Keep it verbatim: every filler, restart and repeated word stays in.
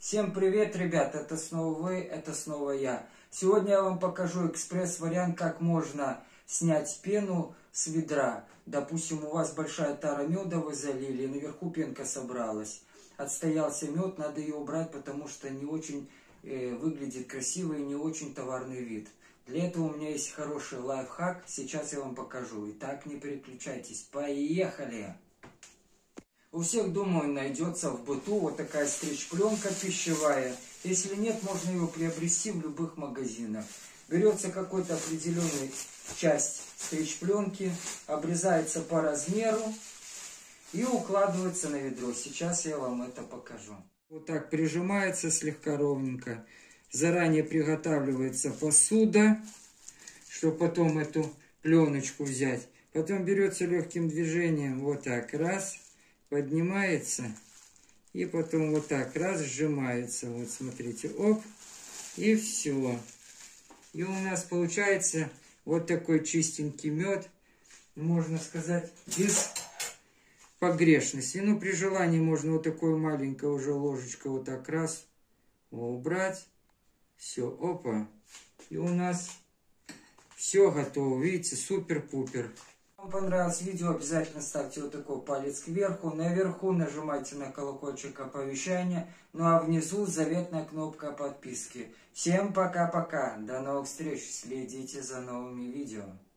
Всем привет, ребят, это снова вы, это снова я. Сегодня я вам покажу экспресс-вариант, как можно снять пену с ведра. Допустим, у вас большая тара меда вы залили, и наверху пенка собралась. Отстоялся мед, надо ее убрать, потому что не очень э, выглядит красиво и не очень товарный вид. Для этого у меня есть хороший лайфхак, сейчас я вам покажу. Итак, не переключайтесь, поехали! У всех, думаю, найдется в быту вот такая стрич-пленка пищевая. Если нет, можно ее приобрести в любых магазинах. Берется какой-то определенный часть стрич-пленки, обрезается по размеру и укладывается на ведро. Сейчас я вам это покажу. Вот так прижимается слегка ровненько. Заранее приготавливается посуда, чтобы потом эту пленочку взять. Потом берется легким движением вот так раз. Поднимается и потом вот так раз сжимается. Вот смотрите, оп, и все. И у нас получается вот такой чистенький мед, можно сказать, без погрешности. Ну, при желании можно вот такое маленькое уже ложечко вот так раз убрать. Все, опа. И у нас все готово. Видите, супер-пупер. Вам понравилось видео, обязательно ставьте вот такой палец кверху. Наверху нажимайте на колокольчик оповещания. Ну а внизу заветная кнопка подписки. Всем пока-пока. До новых встреч. Следите за новыми видео.